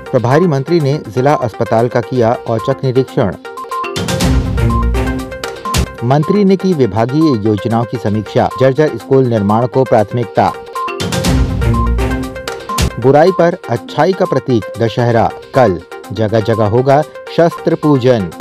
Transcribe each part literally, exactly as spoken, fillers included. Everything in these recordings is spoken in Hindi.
प्रभारी मंत्री ने जिला अस्पताल का किया औचक निरीक्षण। मंत्री ने की विभागीय योजनाओं की समीक्षा। जर्जर स्कूल निर्माण को प्राथमिकता। बुराई पर अच्छाई का प्रतीक दशहरा कल, जगह जगह होगा शस्त्र पूजन।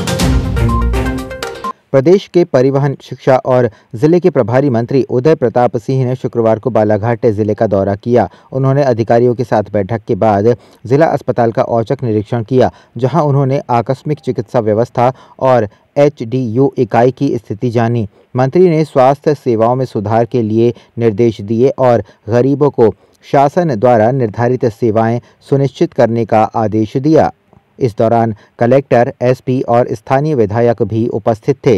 प्रदेश के परिवहन, शिक्षा और जिले के प्रभारी मंत्री उदय प्रताप सिंह ने शुक्रवार को बालाघाट जिले का दौरा किया। उन्होंने अधिकारियों के साथ बैठक के बाद जिला अस्पताल का औचक निरीक्षण किया, जहां उन्होंने आकस्मिक चिकित्सा व्यवस्था और एच डी यू इकाई की स्थिति जानी। मंत्री ने स्वास्थ्य सेवाओं में सुधार के लिए निर्देश दिए और गरीबों को शासन द्वारा निर्धारित सेवाएं सुनिश्चित करने का आदेश दिया। इस दौरान कलेक्टर, एस पी और स्थानीय विधायक भी उपस्थित थे।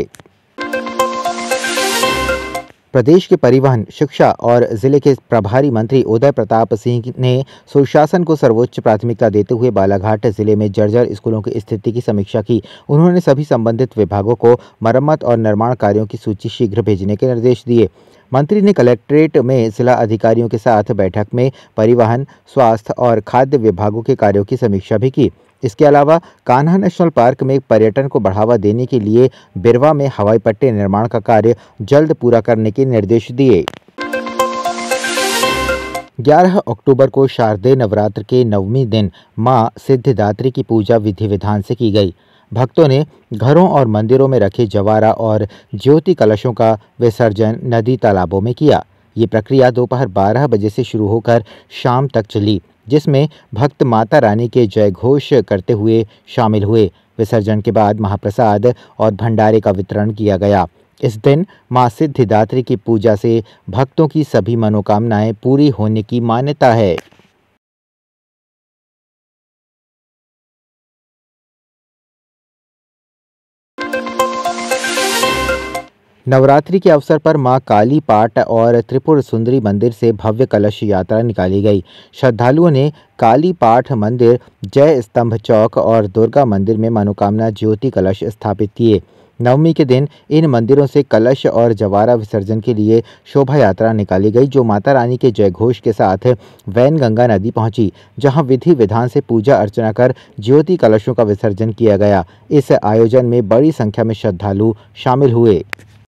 प्रदेश के परिवहन, शिक्षा और जिले के प्रभारी मंत्री उदय प्रताप सिंह ने सुशासन को सर्वोच्च प्राथमिकता देते हुए बालाघाट जिले में जर्जर स्कूलों की स्थिति की समीक्षा की। उन्होंने सभी संबंधित विभागों को मरम्मत और निर्माण कार्यों की सूची शीघ्र भेजने के निर्देश दिए। मंत्री ने कलेक्ट्रेट में जिला अधिकारियों के साथ बैठक में परिवहन, स्वास्थ्य और खाद्य विभागों के कार्यों की समीक्षा भी की। इसके अलावा कान्हा नेशनल पार्क में पर्यटन को बढ़ावा देने के लिए बिरवा में हवाई पट्टी निर्माण का कार्य जल्द पूरा करने के निर्देश दिए। ग्यारह अक्टूबर को शारदीय नवरात्र के नवमी दिन मां सिद्धिदात्री की पूजा विधि विधान से की गई। भक्तों ने घरों और मंदिरों में रखे जवारा और ज्योति कलशों का विसर्जन नदी तालाबों में किया। ये प्रक्रिया दोपहर बारह बजे से शुरू होकर शाम तक चली, जिसमें भक्त माता रानी के जय घोष करते हुए शामिल हुए। विसर्जन के बाद महाप्रसाद और भंडारे का वितरण किया गया। इस दिन मां सिद्धिदात्री की पूजा से भक्तों की सभी मनोकामनाएं पूरी होने की मान्यता है। नवरात्रि के अवसर पर मां काली पाट और त्रिपुर सुंदरी मंदिर से भव्य कलश यात्रा निकाली गई। श्रद्धालुओं ने काली पाठ मंदिर, जय स्तंभ चौक और दुर्गा मंदिर में मनोकामना ज्योति कलश स्थापित किए। नवमी के दिन इन मंदिरों से कलश और जवारा विसर्जन के लिए शोभा यात्रा निकाली गई, जो माता रानी के जयघोष के साथ वैनगंगा नदी पहुंची, जहां विधि विधान से पूजा अर्चना कर ज्योति कलशों का विसर्जन किया गया। इस आयोजन में बड़ी संख्या में श्रद्धालु शामिल हुए।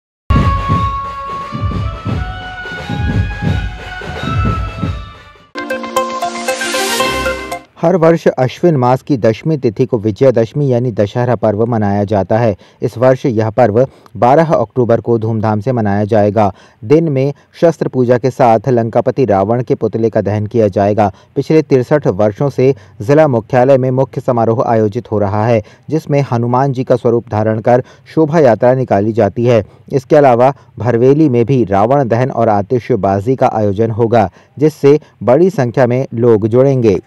हर वर्ष अश्विन मास की दशमी तिथि को विजयादशमी यानी दशहरा पर्व मनाया जाता है। इस वर्ष यह पर्व बारह अक्टूबर को धूमधाम से मनाया जाएगा। दिन में शस्त्र पूजा के साथ लंकापति रावण के पुतले का दहन किया जाएगा। पिछले तिरसठ वर्षों से जिला मुख्यालय में मुख्य समारोह आयोजित हो रहा है, जिसमें हनुमान जी का स्वरूप धारण कर शोभा यात्रा निकाली जाती है। इसके अलावा भरवेली में भी रावण दहन और आतिशबाजी का आयोजन होगा, जिससे बड़ी संख्या में लोग जुड़ेंगे।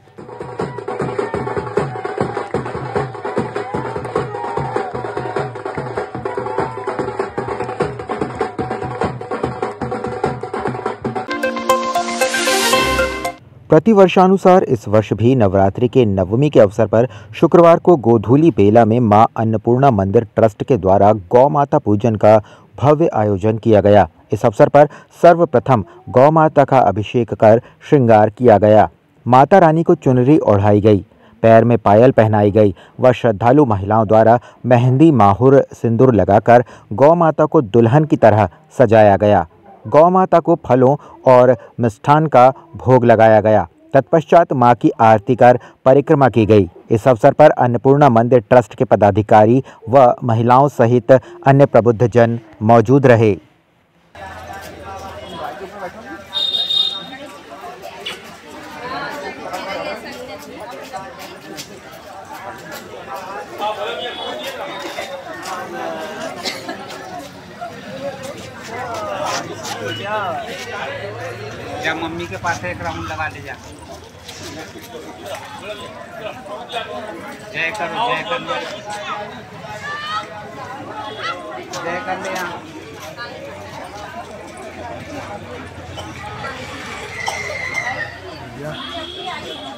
प्रतिवर्षानुसार इस वर्ष भी नवरात्रि के नवमी के अवसर पर शुक्रवार को गोधूली बेला में मां अन्नपूर्णा मंदिर ट्रस्ट के द्वारा गौ माता पूजन का भव्य आयोजन किया गया। इस अवसर पर सर्वप्रथम गौ माता का अभिषेक कर श्रृंगार किया गया। माता रानी को चुनरी ओढ़ाई गई, पैर में पायल पहनाई गई व श्रद्धालु महिलाओं द्वारा मेहंदी, माहुर, सिंदूर लगाकर गौ माता को दुल्हन की तरह सजाया गया। गौ माता को फलों और मिष्ठान का भोग लगाया गया। तत्पश्चात मां की आरती कर परिक्रमा की गई। इस अवसर पर अन्नपूर्णा मंदिर ट्रस्ट के पदाधिकारी व महिलाओं सहित अन्य प्रबुद्धजन मौजूद रहे। जा मम्मी के पास एक राउंड लगा ले जा। जय करो, जय कर ले, जय कर ले यहाँ।